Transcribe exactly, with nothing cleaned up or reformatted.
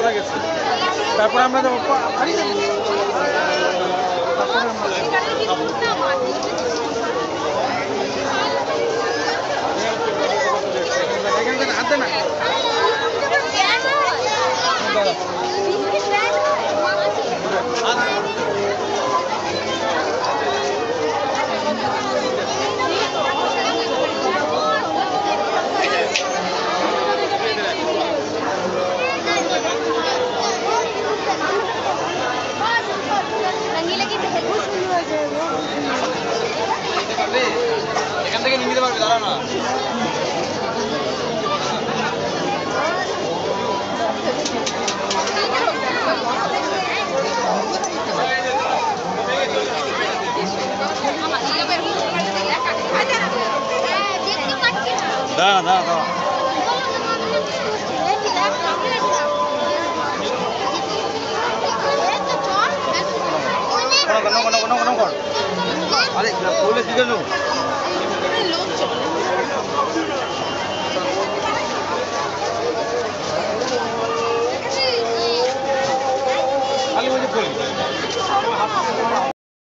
চলে গেছে। তারপরে আমরা যাবো হাতে না এখান থেকে নিয়ে নিতে পারবে দাঁড়া না দাঁড়া দাঁড়া দাঁড়া আরে বলে দিল